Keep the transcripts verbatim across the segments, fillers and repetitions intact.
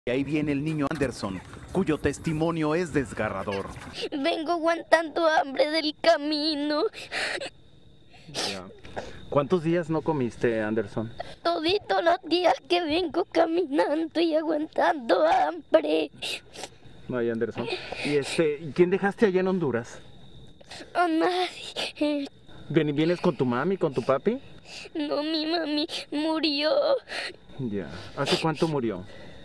Y ahí viene el niño Anderson, cuyo testimonio es desgarrador. Vengo aguantando hambre del camino. Ya. ¿Cuántos días no comiste, Anderson? Toditos los días que vengo caminando y aguantando hambre. Ay, Anderson. ¿Y este, quién dejaste allá en Honduras? A nadie. ¿Vienes con tu mami, con tu papi? No, mi mami murió. Ya. ¿Hace cuánto murió?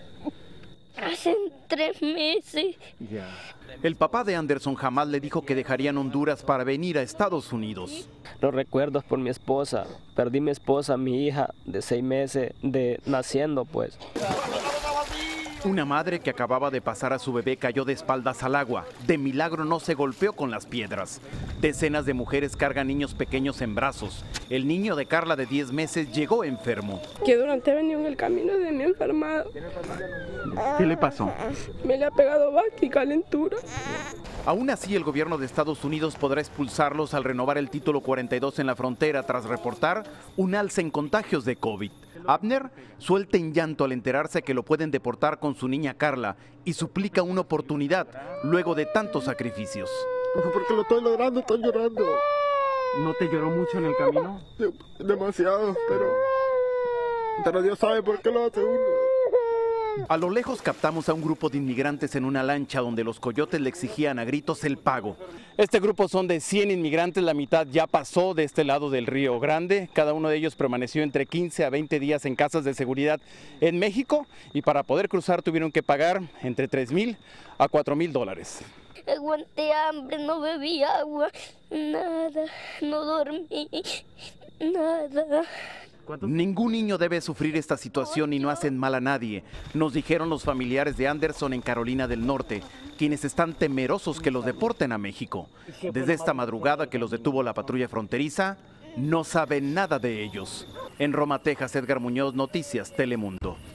Hace tres meses. Ya. El papá de Anderson jamás le dijo que dejarían Honduras para venir a Estados Unidos. Los recuerdos por mi esposa. Perdí mi esposa, mi hija, de seis meses de naciendo, pues. Una madre que acababa de pasar a su bebé cayó de espaldas al agua. De milagro no se golpeó con las piedras. Decenas de mujeres cargan niños pequeños en brazos. El niño de Carla de diez meses llegó enfermo. Que durante venía en el camino de mi enfermado. ¿Qué le pasó? Me le ha pegado vaca y calentura. Aún así, el gobierno de Estados Unidos podrá expulsarlos al renovar el título cuarenta y dos en la frontera tras reportar un alza en contagios de COVID. Abner suelta en llanto al enterarse que lo pueden deportar con su niña Carla y suplica una oportunidad luego de tantos sacrificios. Porque lo estoy logrando, estoy llorando. ¿No te lloró mucho en el camino? Demasiado, pero... Pero Dios sabe por qué lo hace uno. A lo lejos captamos a un grupo de inmigrantes en una lancha donde los coyotes le exigían a gritos el pago. Este grupo son de cien inmigrantes, la mitad ya pasó de este lado del Río Grande. Cada uno de ellos permaneció entre quince a veinte días en casas de seguridad en México y para poder cruzar tuvieron que pagar entre tres mil a cuatro mil dólares. Aguanté hambre, no bebí agua, nada, no dormí, nada. Ningún niño debe sufrir esta situación y no hacen mal a nadie, nos dijeron los familiares de Anderson en Carolina del Norte, quienes están temerosos que los deporten a México. Desde esta madrugada que los detuvo la patrulla fronteriza, no saben nada de ellos. En Roma, Texas, Edgar Muñoz, Noticias Telemundo.